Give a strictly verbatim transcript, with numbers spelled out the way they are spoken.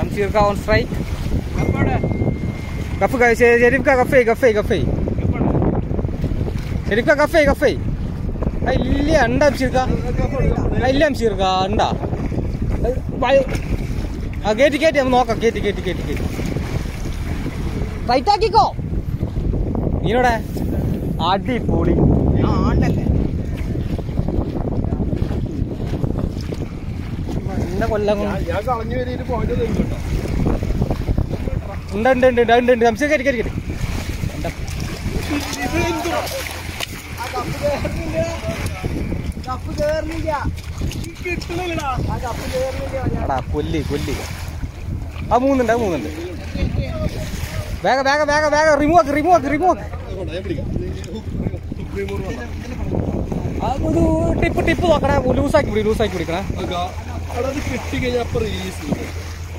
Shamsir on strike. Kafu guys, Sherif ka cafe, cafe, cafe. Sherif ka cafe, cafe. Ay lili anda Shamsir ka. Ay lili Shamsir ka anda. Ah gate gate हम नौका gate gate gate gate. Right आकी को. ये नोड़ा है. आड़ी पोली. हाँ आड़े ले. इन्ना कोल्ला को. यार का अन्य वेरी इधर पहुँचे तो इन्होंने. उन्डा उन्डा उन्डा उन्डा उन्डा हमसे gate gate gate. उन्डा. काफू देर नहीं गया. Ada pulli, pulli. Ah, മൂന്നുണ്ട്, മൂന്നുണ്ട്. വേഗ വേഗ വേഗ വേഗ റിമൂവ് റിമൂവ് റിമൂവ്. അത് ടിപ്പ് ടിപ്പ് നോക്കണേ ലൂസാക്കി പിടി ലൂസാക്കി പിടിക്കണേ. അത് കിട്ടി കഴിഞ്ഞാൽ റിലീസ്